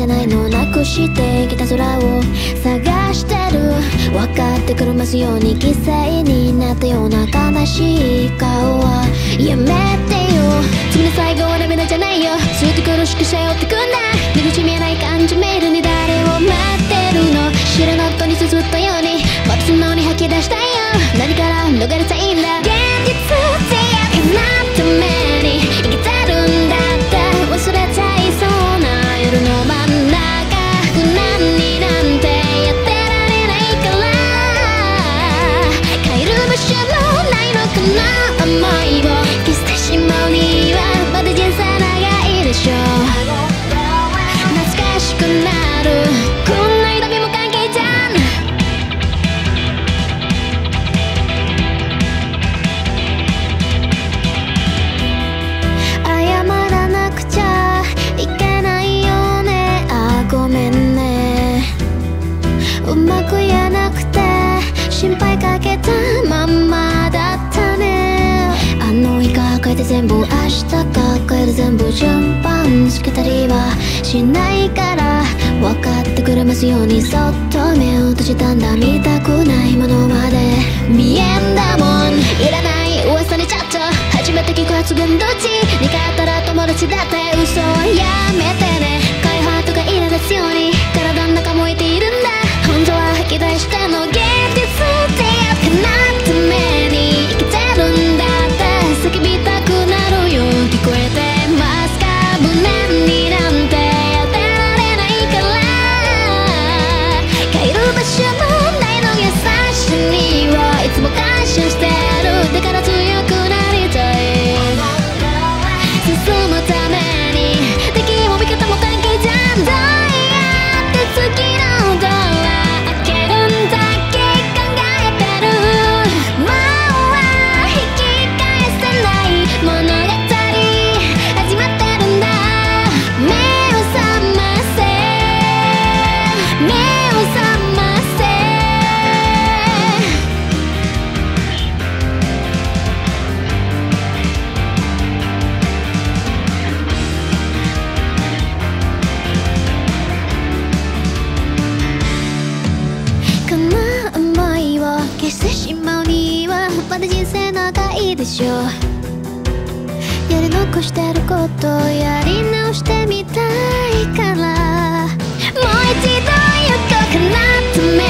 ないのをなくしてきた空を探してる。分かってくるますように犠牲になったような悲しい顔はやめてよ。次の最後は涙じゃないよ。ずっと苦しく背負ってくんだ。出口見えない感じメールに誰を待ってるの。知らなっとに綴ったようにまた素直に吐き出したいよ。何から逃れたいんだ。現実ってやつなために生きてるんだって忘れちゃいそうな夜の真ん中。無難になんてやってられないから帰る場所もないのかな。思いを消してしまうにはまだ人生長いでしょ。懐かしくなるこんな痛みも関係じゃん。謝らなくちゃいけないよね。あ、ごめんね。うまく言えなくて心配かけたまんまだったね。あの日が書いて全部明日抱える全部順番つけたりはしないから分かってくれますようにそっと目を閉じたんだ。見たくないものまで見えんだもん。いらない噂にちょっと初めて聞く発言どっちに勝ったら友達だって嘘はやめてね。開ハートがいらですように体の中燃えているんだ。本当は吐き出しての現実ってやつなために生きてるんだって叫びたくなるよ。聞こえてますか。無念になんてやってられないから帰る場所もないの。優しさにはいつも感謝してる。だから強くなりたい。進むために敵も味方も関係じゃん。どうやって次のドア開けるんだっけ考えてる。もう引き返せない物語始まってるんだ。目を覚ませ目を覚ませ。この想いを消してしまうにはまだ人生長いでしょ。やり残してることをやり直してみたいからもう一度行こうかなため